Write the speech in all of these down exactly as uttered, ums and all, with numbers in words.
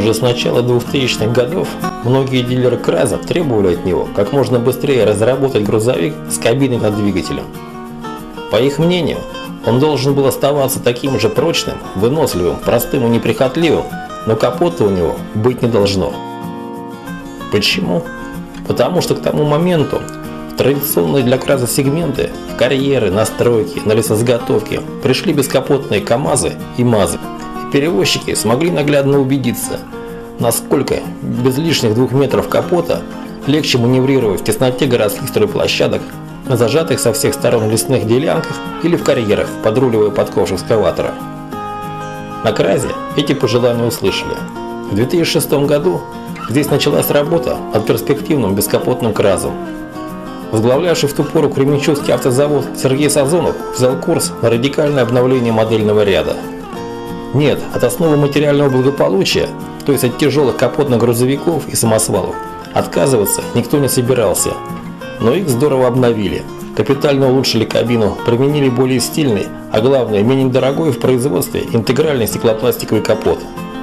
Уже с начала двухтысячных годов многие дилеры КРАЗа требовали от него как можно быстрее разработать грузовик с кабиной над двигателем. По их мнению, он должен был оставаться таким же прочным, выносливым, простым и неприхотливым, но капота у него быть не должно. Почему? Потому что к тому моменту в традиционные для КРАЗа сегменты, в карьеры, на стройки, на лесозаготовки пришли бескапотные КАМАЗы и МАЗы. И перевозчики смогли наглядно убедиться, насколько без лишних двух метров капота легче маневрировать в тесноте городских стройплощадок, на зажатых со всех сторон лесных делянках или в карьерах, подруливая подков экскаватора. На КРАЗе эти пожелания услышали. В две тысячи шестом году здесь началась работа над перспективным бескапотным КРАЗом. Возглавлявший в ту пору Кременчугский автозавод Сергей Сазонов взял курс на радикальное обновление модельного ряда. Нет, от основы материального благополучия, то есть от тяжелых капотных грузовиков и самосвалов, отказываться никто не собирался. Но их здорово обновили, капитально улучшили кабину, применили более стильный, а главное, менее дорогой в производстве интегральный стеклопластиковый капот.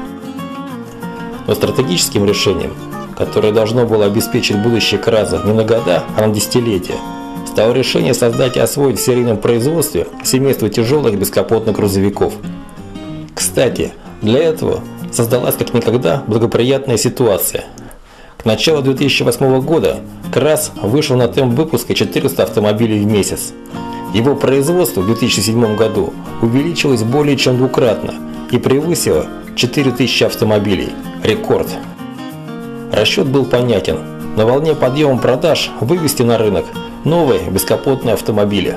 Но стратегическим решением, которое должно было обеспечить будущее КРАЗа не на года, а на десятилетия, стало решение создать и освоить в серийном производстве семейство тяжелых бескапотных грузовиков. Кстати, для этого создалась как никогда благоприятная ситуация. К началу две тысячи восьмого года КРАЗ вышел на темп выпуска четыреста автомобилей в месяц. Его производство в две тысячи седьмом году увеличилось более чем двукратно и превысило четыре тысячи автомобилей. Рекорд. Расчет был понятен. На волне подъема продаж вывести на рынок новые бескапотные автомобили.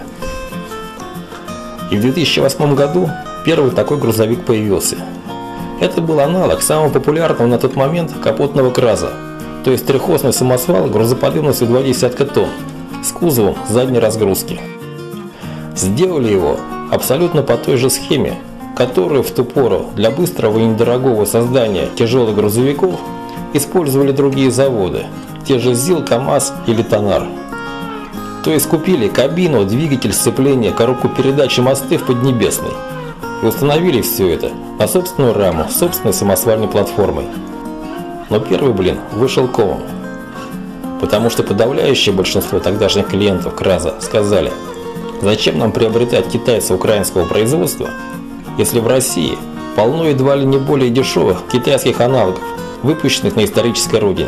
И в две тысячи восьмом году первый такой грузовик появился. Это был аналог самого популярного на тот момент капотного КРАЗа, то есть трехосный самосвал грузоподъемностью два десятка тонн с кузовом задней разгрузки. Сделали его абсолютно по той же схеме, которую в ту пору для быстрого и недорогого создания тяжелых грузовиков использовали другие заводы, те же ЗИЛ, КАМАЗ или ТОНАР. То есть купили кабину, двигатель, сцепление, коробку передач и мосты в Поднебесной и установили все это на собственную раму, собственной самосвальной платформой. Но первый блин вышел комом, потому что подавляющее большинство тогдашних клиентов КРАЗа сказали: зачем нам приобретать китайца украинского производства, если в России полно едва ли не более дешевых китайских аналогов, выпущенных на исторической родине.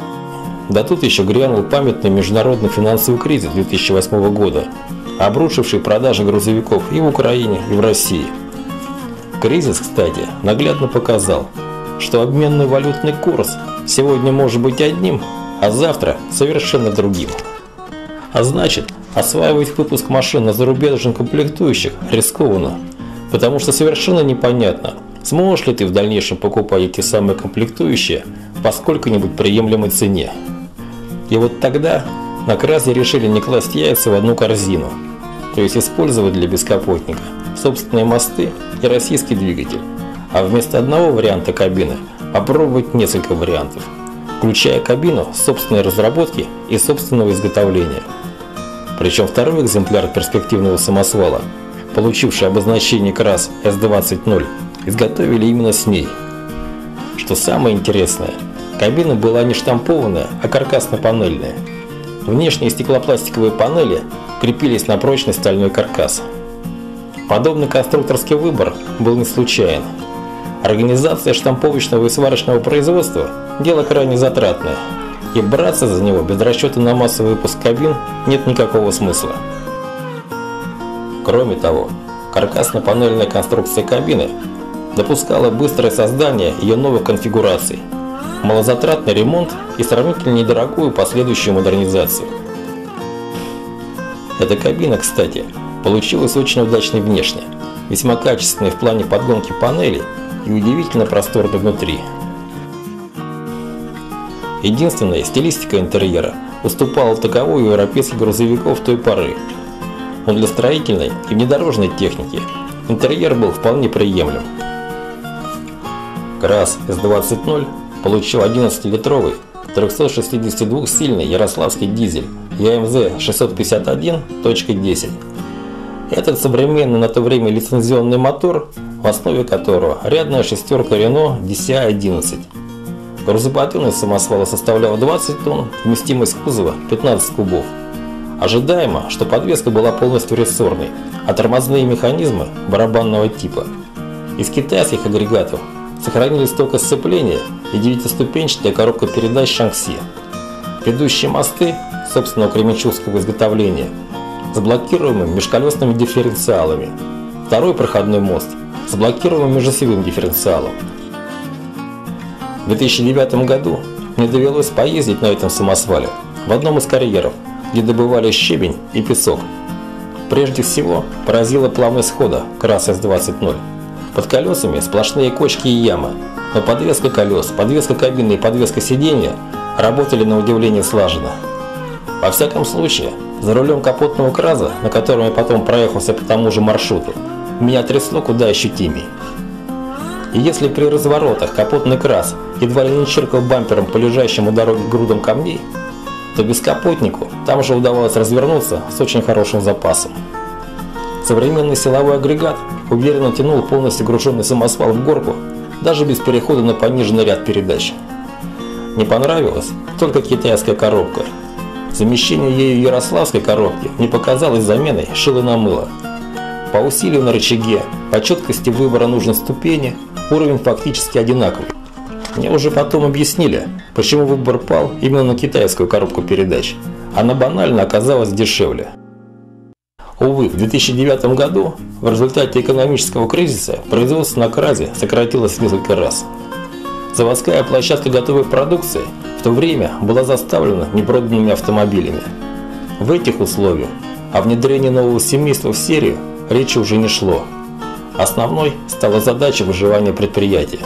Да тут еще грянул памятный международный финансовый кризис две тысячи восьмого года, обрушивший продажи грузовиков и в Украине, и в России. Кризис, кстати, наглядно показал, что обменный валютный курс сегодня может быть одним, а завтра совершенно другим. А значит, осваивать выпуск машин на зарубежных комплектующих рискованно, потому что совершенно непонятно, сможешь ли ты в дальнейшем покупать эти самые комплектующие по сколько-нибудь приемлемой цене. И вот тогда на КРАЗе решили не класть яйца в одну корзину, то есть использовать для бескапотника собственные мосты и российский двигатель, а вместо одного варианта кабины попробовать несколько вариантов, включая кабину собственной разработки и собственного изготовления. Причем второй экземпляр перспективного самосвала, получивший обозначение КРАЗ эс двадцать ноль, изготовили именно с ней. Что самое интересное, кабина была не штампованная, а каркасно-панельная. Внешние стеклопластиковые панели крепились на прочный стальной каркас. Подобный конструкторский выбор был не случайен. Организация штамповочного и сварочного производства – дело крайне затратное, и браться за него без расчета на массовый выпуск кабин нет никакого смысла. Кроме того, каркасно-панельная конструкция кабины допускала быстрое создание ее новых конфигураций, малозатратный ремонт и сравнительно недорогую последующую модернизацию. Эта кабина, кстати, получилась очень удачной внешне, весьма качественной в плане подгонки панелей и удивительно просторной внутри. Единственная стилистика интерьера уступала таковой у европейских грузовиков той поры, но для строительной и внедорожной техники интерьер был вполне приемлем. КРАЗ эс двадцать ноль получил одиннадцатилитровый трехсотшестидесятидвухсильный ярославский дизель я эм зэ шестьсот пятьдесят один точка десять. Этот современный на то время лицензионный мотор, в основе которого рядная шестерка Renault ди си ай одиннадцать, Грузоподъемность самосвала составляла двадцать тонн, вместимость кузова пятнадцать кубов. Ожидаемо, что подвеска была полностью рессорной, а тормозные механизмы барабанного типа. Из китайских агрегатов сохранились только сцепление и девятиступенчатая коробка передач Шанкси. Ведущие мосты собственного кременчугского изготовления с блокируемыми межколесными дифференциалами. Второй проходной мост с блокируемым межосевым дифференциалом. В две тысячи девятом году мне довелось поездить на этом самосвале в одном из карьеров, где добывали щебень и песок. Прежде всего поразила плавность хода КРАЗ эс двадцать ноль. Под колесами сплошные кочки и ямы, но подвеска колес, подвеска кабины и подвеска сиденья работали на удивление слаженно. Во всяком случае, за рулем капотного КРАЗа, на котором я потом проехался по тому же маршруту, меня трясло куда ощутимей. И если при разворотах капотный КРАЗ едва ли не чиркал бампером по лежащему дороге грудам камней, то бескапотнику там же удавалось развернуться с очень хорошим запасом. Современный силовой агрегат уверенно тянул полностью груженный самосвал в горку, даже без перехода на пониженный ряд передач. Не понравилась только китайская коробка. Замещение ею ярославской коробки не показалось заменой шило на мыло. По усилию на рычаге, по четкости выбора нужной ступени уровень фактически одинаковый. Мне уже потом объяснили, почему выбор пал именно на китайскую коробку передач. Она банально оказалась дешевле. Увы, в две тысячи девятом году в результате экономического кризиса производство на КРАЗе сократилось в несколько раз. Заводская площадка готовой продукции в то время была заставлена непроданными автомобилями. В этих условиях о внедрении нового семейства в серию речи уже не шло. Основной стала задача выживания предприятия.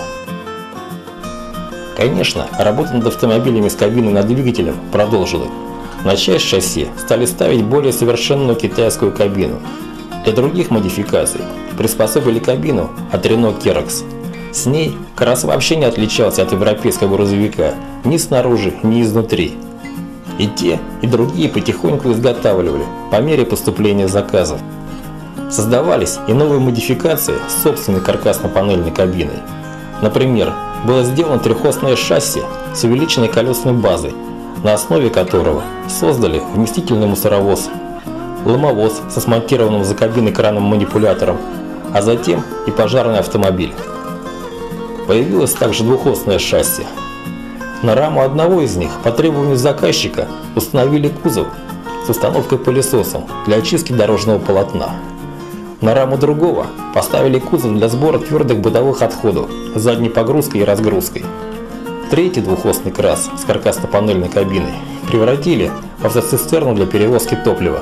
Конечно, работа над автомобилями с кабиной над двигателем продолжилась. На часть шасси стали ставить более совершенную китайскую кабину. Для других модификаций приспособили кабину от Renault Kerox. С ней КРАЗ вообще не отличался от европейского грузовика ни снаружи, ни изнутри. И те, и другие потихоньку изготавливали по мере поступления заказов. Создавались и новые модификации с собственной каркасно-панельной кабиной. Например, было сделано трехосное шасси с увеличенной колесной базой, на основе которого создали вместительный мусоровоз, ломовоз со смонтированным за кабиной краном-манипулятором, а затем и пожарный автомобиль. Появилось также двухосное шасси. На раму одного из них по требованию заказчика установили кузов с установкой пылесосом для очистки дорожного полотна. На раму другого поставили кузов для сбора твердых бытовых отходов с задней погрузкой и разгрузкой. Третий двухосный КРАЗ с каркасно-панельной кабиной превратили в автоцистерну для перевозки топлива.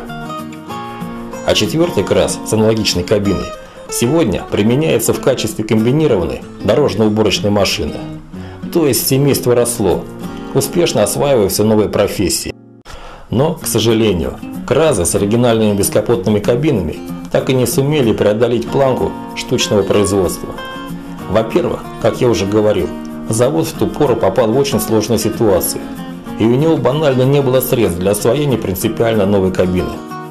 А четвертый КРАЗ с аналогичной кабиной сегодня применяется в качестве комбинированной дорожно-уборочной машины. То есть семейство росло, успешно осваивая все новые профессии. Но, к сожалению, КРАЗы с оригинальными бескапотными кабинами так и не сумели преодолеть планку штучного производства. Во-первых, как я уже говорил, завод в ту пору попал в очень сложную ситуацию, и у него банально не было средств для освоения принципиально новой кабины.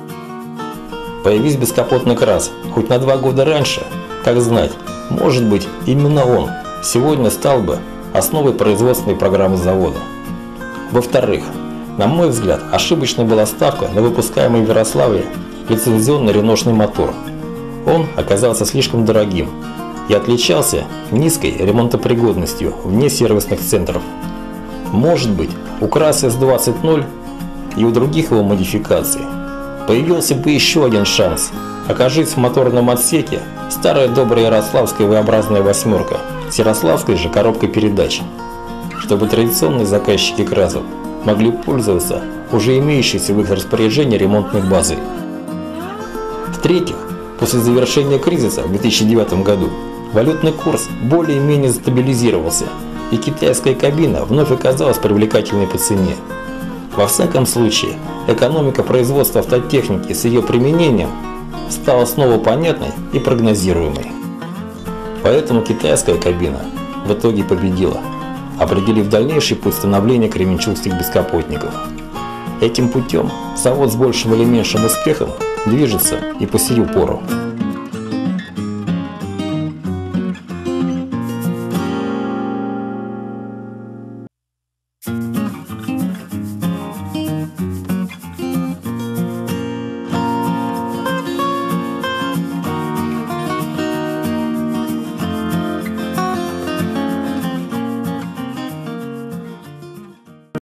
Появись бескапотный КРАЗ хоть на два года раньше, как знать, может быть, именно он сегодня стал бы основой производственной программы завода. Во-вторых, на мой взгляд, ошибочной была ставка на выпускаемый в Ярославле лицензионный реношный мотор. Он оказался слишком дорогим и отличался низкой ремонтопригодностью вне сервисных центров. Может быть, у КРАЗ эс двадцать ноль и у других его модификаций появился бы еще один шанс. Окажись в моторном отсеке старая добрая ярославская V-образная восьмерка с ярославской же коробкой передач, чтобы традиционные заказчики КРАЗов могли пользоваться уже имеющейся в их распоряжении ремонтной базой. В-третьих, после завершения кризиса в две тысячи девятом году валютный курс более-менее стабилизировался, и китайская кабина вновь оказалась привлекательной по цене. Во всяком случае, экономика производства автотехники с ее применением стала снова понятной и прогнозируемой. Поэтому китайская кабина в итоге победила, определив дальнейший путь становления кременчугских бескапотников. Этим путем завод с большим или меньшим успехом движется и по сию пору.